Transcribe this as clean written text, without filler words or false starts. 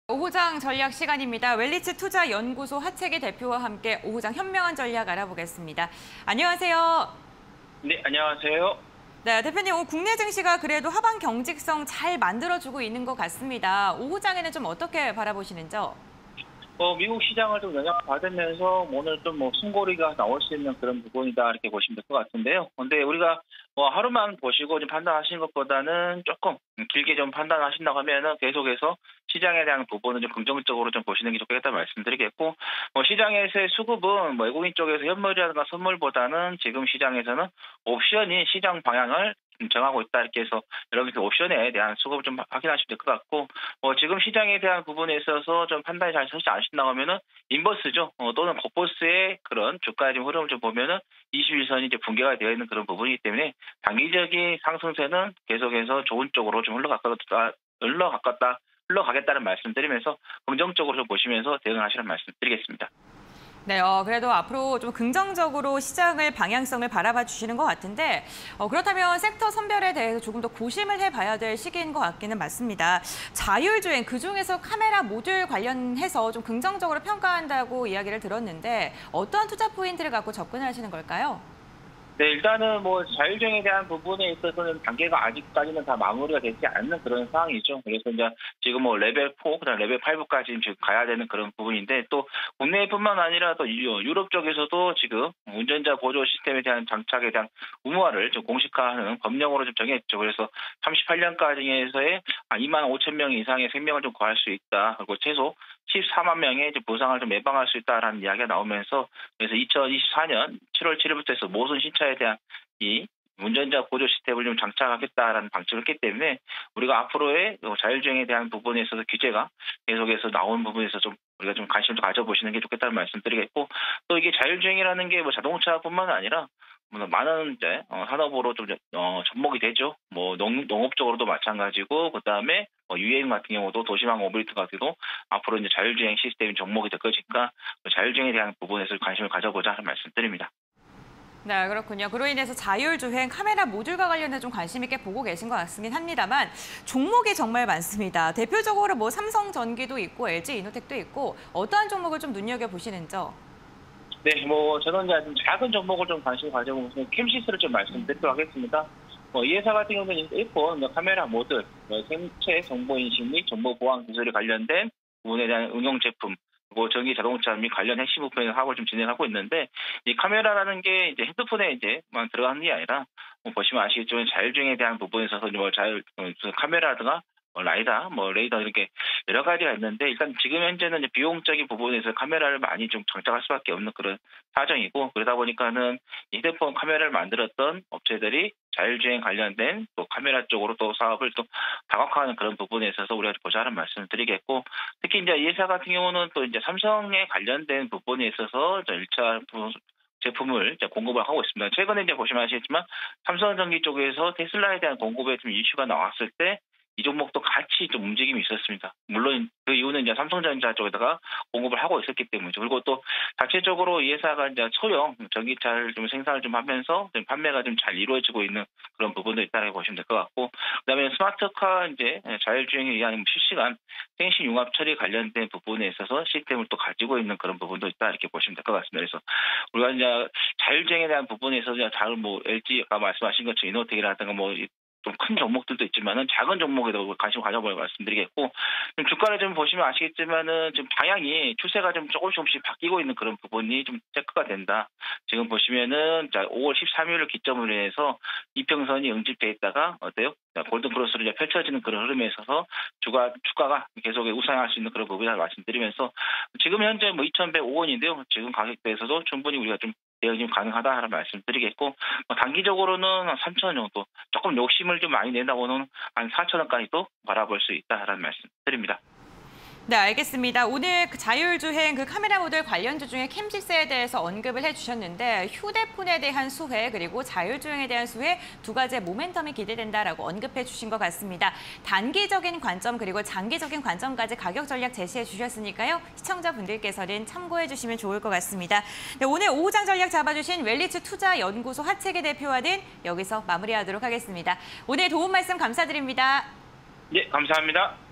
오후장 전략 시간입니다. 웰리츠 투자연구소 하채기 대표와 함께 오후장 현명한 전략 알아보겠습니다. 안녕하세요. 네, 안녕하세요. 네, 대표님, 오늘 국내 증시가 그래도 하방 경직성 잘 만들어주고 있는 것 같습니다. 오후장에는 좀 어떻게 바라보시는지요? 미국 시장을 좀 영향받으면서 오늘 좀 숨고리가 나올 수 있는 그런 부분이다 이렇게 보시면 될 것 같은데요. 근데 우리가 하루만 보시고 좀 판단하시는 것보다는 조금 길게 좀 판단하신다고 하면은 계속해서 시장에 대한 부분은 좀 긍정적으로 좀 보시는 게 좋겠다 말씀드리겠고, 시장에서의 수급은 외국인 쪽에서 현물이라든가 선물보다는 지금 시장에서는 옵션이 시장 방향을 정하고 있다 이렇게 해서 여러분들 옵션에 대한 수급을 좀 확인하시면 될 것 같고, 지금 시장에 대한 부분에 있어서 좀 판단이 잘 서지 않으신다고 하면은 인버스죠. 또는 겉보스의 그런 주가의 지금 흐름을 좀 보면은 21선이 이제 붕괴가 되어 있는 그런 부분이기 때문에 단기적인 상승세는 계속해서 좋은 쪽으로 좀 흘러가겠다는 말씀드리면서 긍정적으로 좀 보시면서 대응하시는 말씀드리겠습니다. 네, 그래도 앞으로 좀 긍정적으로 시장을 방향성을 바라봐 주시는 것 같은데, 그렇다면 섹터 선별에 대해서 조금 더 고심을 해봐야 될 시기인 것 같기는 맞습니다. 자율주행, 그중에서 카메라 모듈 관련해서 좀 긍정적으로 평가한다고 이야기를 들었는데 어떠한 투자 포인트를 갖고 접근하시는 걸까요? 네, 일단은 자율주행에 대한 부분에 있어서는 단계가 아직까지는 다 마무리가 되지 않는 그런 상황이죠. 그래서 이제 지금 레벨 4, 그다음 레벨 5까지 지금 가야 되는 그런 부분인데, 또 국내뿐만 아니라 또 유럽 쪽에서도 지금 운전자 보조 시스템에 대한 장착에 대한 의무화를 좀 공식화하는 법령으로 좀 정했죠. 그래서 38년까지에서의 2만 5천 명 이상의 생명을 좀 구할 수 있다. 그리고 최소 14만 명의 부상을 좀 예방할 수 있다라는 이야기가 나오면서, 그래서 2024년 7월 7일부터 해서 모든 신차에 대한 이 운전자 보조 시스템을 좀 장착하겠다라는 방침을 했기 때문에 우리가 앞으로의 자율주행에 대한 부분에 있어서 규제가 계속해서 나오는 부분에서 좀 우리가 좀 관심을 좀 가져보시는 게 좋겠다는 말씀드리겠고, 또 이게 자율주행이라는 게 자동차뿐만 아니라 많은 이제 산업으로 좀 접목이 되죠. 농업 쪽으로도 마찬가지고, 그다음에 유행 같은 경우도 도시망 모빌리티 같은 도 앞으로 이제 자율주행 시스템이 접목이 될 것이니까 자율주행에 대한 부분에서 관심을 가져보자 하는 말씀드립니다. 네, 그렇군요. 그로 인해서 자율주행 카메라 모듈과 관련해 좀 관심 있게 보고 계신 것 같긴 합니다만 종목이 정말 많습니다. 대표적으로 삼성전기도 있고 LG 이노텍도 있고 어떠한 종목을 좀 눈여겨보시는지요? 네, 저는 이제 좀 작은 종목을 좀 관심 가져보면서 캠시스를 좀 말씀드리도록 하겠습니다. 이 회사 같은 경우는 일본 카메라 모듈, 생체 정보인식 및 정보 보안 기술에 관련된 부분에 대한 응용 제품, 전기 자동차 및 관련 핵심 부품 사업을 좀 진행하고 있는데, 이 카메라라는 게 이제 핸드폰에 이제만 들어가는 게 아니라 보시면 아시겠지만 자율주행에 대한 부분에 있어서 카메라든가 라이다, 레이더 이렇게 여러 가지가 있는데, 일단 지금 현재는 이제 비용적인 부분에서 카메라를 많이 좀 장착할 수밖에 없는 그런 사정이고, 그러다 보니까는 휴대폰 카메라를 만들었던 업체들이 자율주행 관련된 또 카메라 쪽으로 또 사업을 또 다각화하는 그런 부분에 있어서 우리가 보자는 말씀을 드리겠고, 특히 이제 이 회사 같은 경우는 또 이제 삼성에 관련된 부분에 있어서 1차 제품을 이제 공급을 하고 있습니다. 최근에 이제 보시면 아시겠지만 삼성전기 쪽에서 테슬라에 대한 공급에 좀 이슈가 나왔을 때 이 종목도 같이 좀 움직임이 있었습니다. 물론 그 이유는 이제 삼성전자 쪽에다가 공급을 하고 있었기 때문이죠. 그리고 또 자체적으로 이 회사가 이제 소형 전기차를 좀 생산을 좀 하면서 좀 판매가 좀 잘 이루어지고 있는 그런 부분도 있다고 보시면 될 것 같고, 그다음에 스마트카 이제 자율주행에 의한 실시간 생신 융합 처리 관련된 부분에 있어서 시스템을 또 가지고 있는 그런 부분도 있다 이렇게 보시면 될 것 같습니다. 그래서 우리가 이제 자율주행에 대한 부분에 있어서 다른 LG가 말씀하신 것처럼 이노텍이라든가 좀 큰 종목들도 있지만은 작은 종목에도 관심 가져볼 말씀드리겠고, 좀 주가를 좀 보시면 아시겠지만은 지금 방향이 추세가 좀 조금씩 바뀌고 있는 그런 부분이 좀 체크가 된다. 지금 보시면은 5월 13일을 기점으로 해서 이평선이 응집돼 있다가 어때요? 골든 크로스로 이제 펼쳐지는 그런 흐름에 있어서 주가가 계속 우상할 수 있는 그런 부분을 말씀드리면서, 지금 현재 2,105원인데요. 지금 가격대에서도 충분히 우리가 좀 대응이 가능하다는 말씀드리겠고, 단기적으로는 한 3,000원 정도, 조금 욕심을 좀 많이 낸다고는 한 4,000원까지도 바라볼 수 있다는 말씀드립니다. 네, 알겠습니다. 오늘 그 자율주행 카메라 모듈 관련주 중에 캠직스에 대해서 언급을 해주셨는데 휴대폰에 대한 수혜 그리고 자율주행에 대한 수혜 두 가지의 모멘텀이 기대된다라고 언급해 주신 것 같습니다. 단기적인 관점 그리고 장기적인 관점까지 가격 전략 제시해 주셨으니까요. 시청자분들께서는 참고해 주시면 좋을 것 같습니다. 네, 오늘 오후장 전략 잡아주신 웰리츠 투자연구소 하채기 대표와는 여기서 마무리하도록 하겠습니다. 오늘 도움 말씀 감사드립니다. 네, 감사합니다.